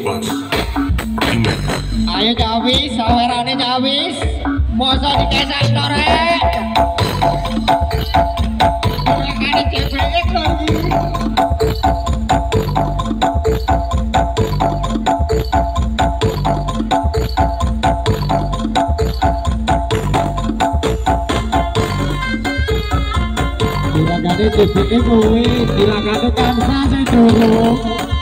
Plus. Ingat. Ayo Cawis, sawerane Cawis. Mosok dikesek torek. Makane ceblek lagi. Dilakane cebleke kowe, dilakane kansa sing durung.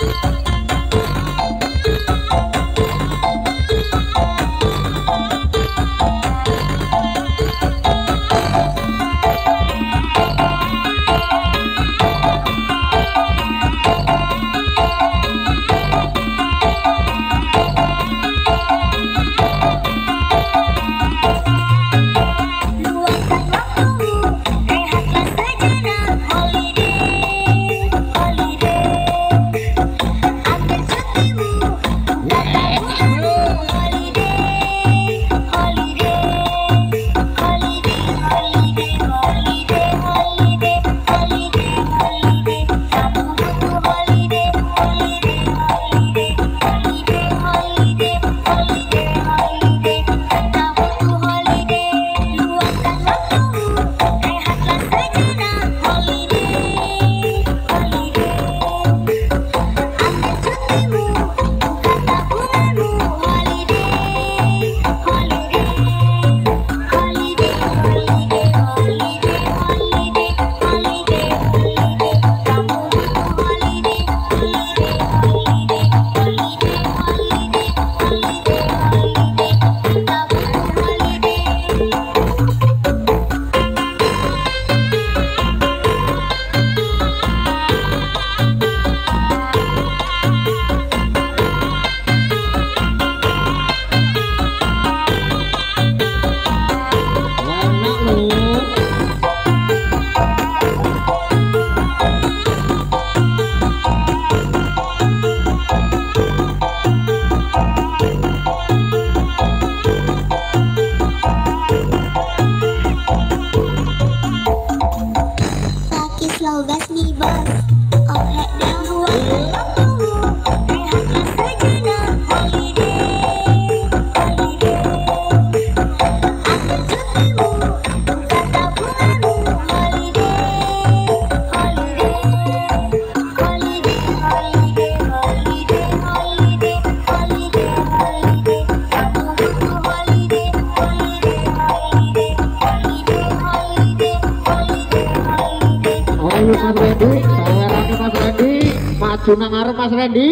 Maju nang arep Mas Randy.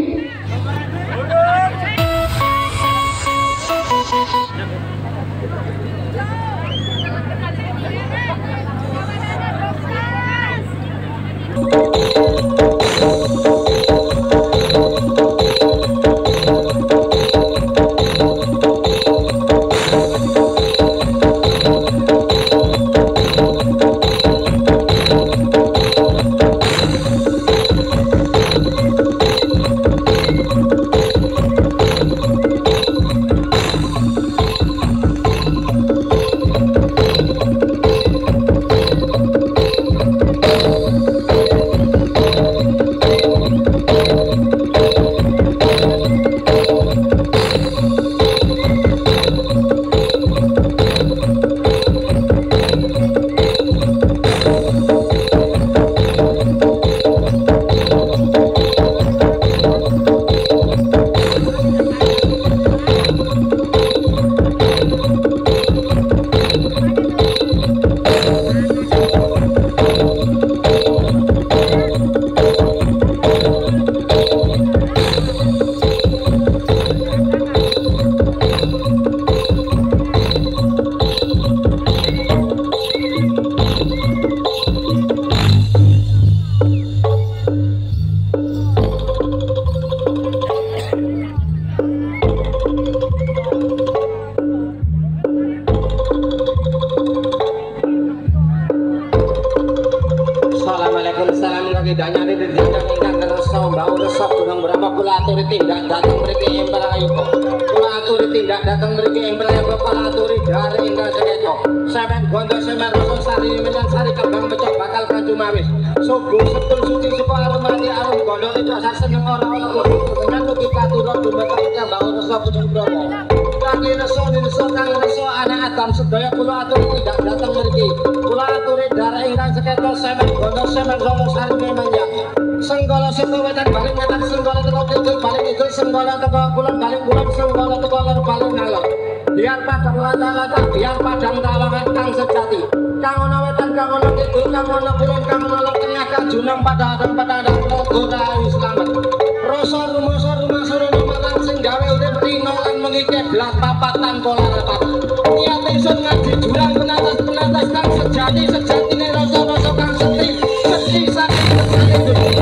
Tindak datang mriki ing Prayoga. Kula aturi tindak datang mriki ing Prayoga, kula aturi dari ingkang sekeca. Sampeyan Gondo semer rasa sari menyang sari kembang pecok bakal kancu mawis. Subuh sepul suci suka aromati arum gondo itu asal seneng orang-orang kudu. Dengan kudu katuran dumetoknya bau rasa pucuk bromo. Kaki reso di reso kang reso anak Adam sedaya kula atur tidak datang mriki. Kula aturi darah ingkang seketo semer gondo semer rasa sari menyang. Senggala seko wetan balik wetan senggala teko kidul balik kidul senggala teko kulon balik kulon senggala teko lor balik ngalor. Biar padang lata-lata biar padang tawangan kang sejati. Kang ana wetan kang ana kidul kang ana kulon kang ana lor tengah kajunang padang logo rayu slamet. Rasa rumasa surono marang sing gawe urip dina lan mengike blas papat tanpa larapat. Niat ingsun ngaji jurang penatas kang sejatine rasa-rasa kang seti saking kesane dunya.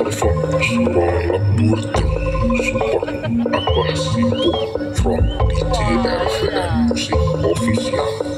from Suara Burjo, support Abah Simpo from DJ RVN Musik Official.